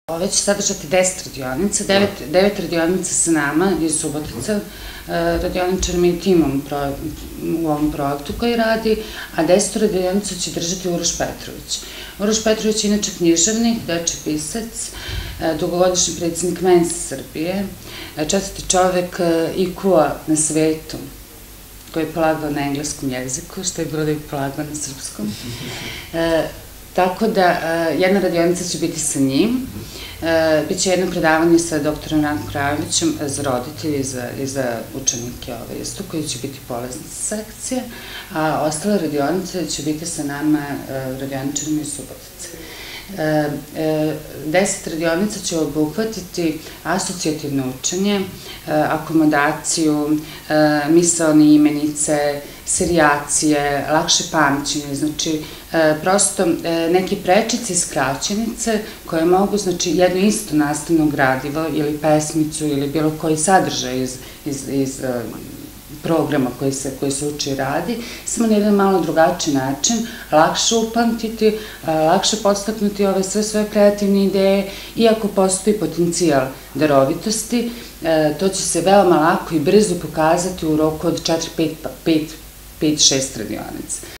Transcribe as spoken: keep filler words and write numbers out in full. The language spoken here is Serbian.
Ove će sadržati deset radionica, devet radionica sa nama iz Subotica, radioničarima i timom u ovom projektu koji radi, a deset radionica će držati Uroš Petrović. Uroš Petrović je inače književnik, deči pisac, dugogodišnji predsjednik Mensa Srbije, četvrti čovek I Q-a na svetu, koji je polagao na engleskom jeziku, što je bilo da je polagao na srpskom. Tako da, jedna radionica će biti sa njim, biće jedno predavanje sa doktorom Rankom Krajovićem za roditelje i za učenike ove isto, koji će biti polaznice sekcije, a ostale radionice će biti sa nama radioničarima iz Subotice. Deset radionica će obuhvatiti asocijativno učenje, akomodaciju, misaone imenice, serijacije, lakše pamćenje, znači prosto neke prečice i skraćenice koje mogu, znači jedno isto nastavno gradivo ili pesmicu ili bilo koji sadržaj iz programa koji se uči i radi, samo na jedan malo drugačiji način, lakše upamtiti, lakše podstaknuti ove sve svoje kreativne ideje, iako postoji potencijal darovitosti, to će se veoma lako i brzo pokazati u roku od četiri, pet, šest radionica.